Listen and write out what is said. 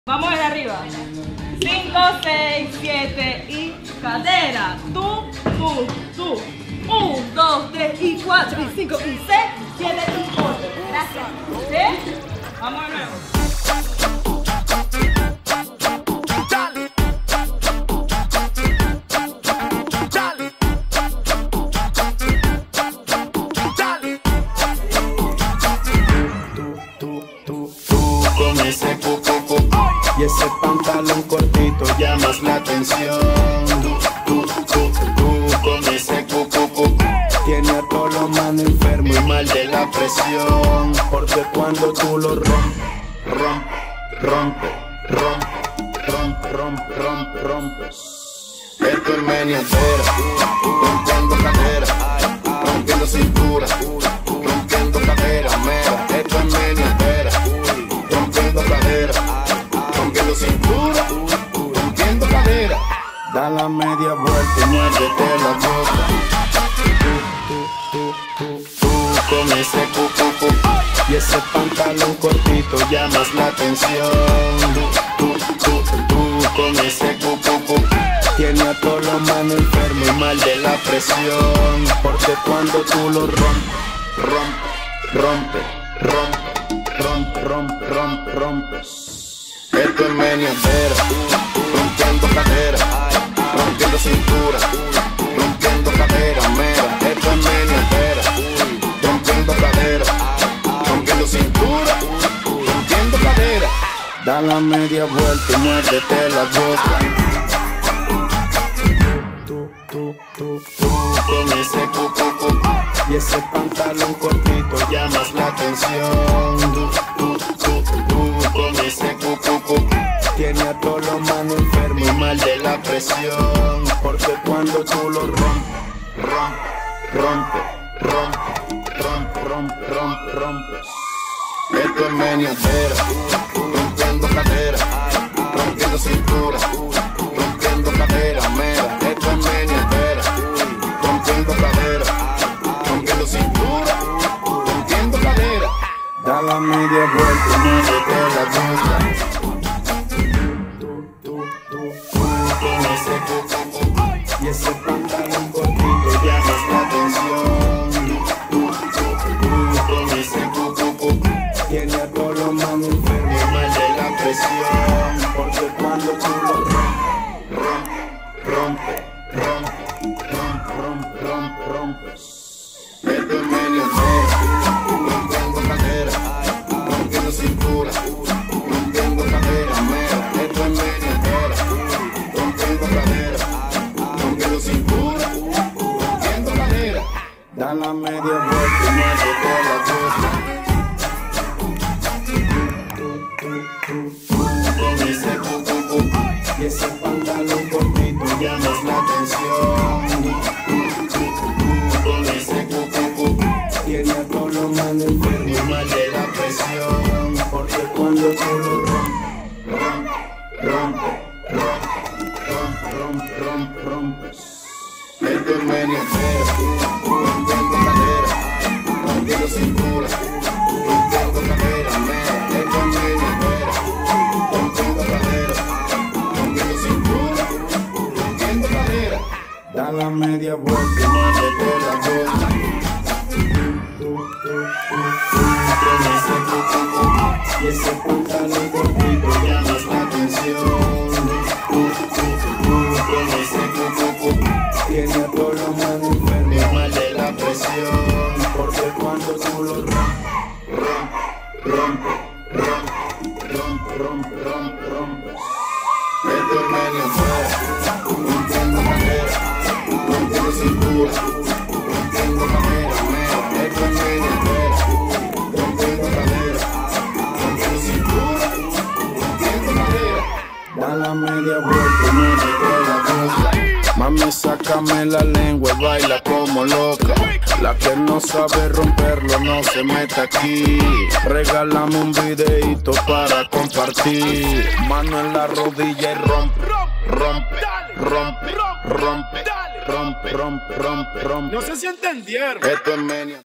Vamos de arriba. 5, 6, 7 y cadera. Tú. 1, 2, 3 y 4 y 5 y 6, 7 y 8. Gracias. ¿Sí? Vamos de nuevo. Con ese cucucu y ese pantalón cortito llamas la atención. Tú con ese cucucu tiene a todos los manos enfermos y mal de la presión. Porque cuando tú lo rompes, esto es meniatera, rompiendo cadera, rompiendo cintura, rompiendo cadera, mera, esto es meniatera, rompiendo cadera, rompiendo cintura, rompiendo cadera. Da la media vuelta y muérdete la boca. Tú con ese cucucu y ese pantalón cortito llamas la atención. Tú con ese cucucu tiene a todos los manos enfermos y mal de la presión. Porque cuando tú lo rompes, esto es meniatera, rompiendo cadera, rompiendo cintura, rompiendo cadera, mera, esto es meniatera, rompiendo cadera, rompiendo cintura, rompiendo cadera. Da la media vuelta y muérdete la boca. Tú con ese cucucu y ese pantalón cortito llamas la atención. Tú con ese cucucu tiene a todos los manos enfermos y mal de la presión. Porque cuando tú lo rompes, esto es meniatera, rompiendo cadera, rompiendo cintura, rompiendo cadera, mera, esto es meniatera, rompiendo cadera, rompiendo cintura, rompiendo cadera. Da la media vuelta y muérdete la boca. Tú con ese cucucu y ese pantalón cortito llamas la atención. Tú con ese cucucu tiene a todos los manos enfermos y mal de la presión. Porque cuando tú lo rompes, esto es meniatera, rompiendo cadera, rompiendo cintura, rompiendo cadera, mera, esto es meniatera, rompiendo cadera, rompiendo cintura, rompiendo cadera. Da la media vuelta y muérdete la boca. Con ese cucucu y ese pantalón cortito llamas la atención. Con ese cucucu tiene a todos los manos enfermos y mal de la presión. Porque cuando tú lo rompes, esto es meniatera, rompiendo cadera, rompiendo cintura, rompiendo cadera, mera, esto es meniatera, rompiendo cadera, rompiendo cintura, rompiendo cadera. Da la media vuelta y muérdete la boca. Con ese cucucu y ese pantalón cortito llamas la atención. Con ese cucucu tiene a todos los manos enfermos y mal de la presión. Porque cuando tú lo rompes, esto es meniatera, rompiendo cadera, rompiendo cintura, rompiendo cadera, mera, esto es meniatera, rompiendo cadera, rompiendo cintura, rompiendo cadera. Da la media vuelta y muérdete la boca. Mami, sácame la lengua y baila como loca. La que no sabe romperlo no se meta aquí. Regálame un videito para compartir. Mano en la rodilla y rompe. No sé si entendieron. Esto es menia.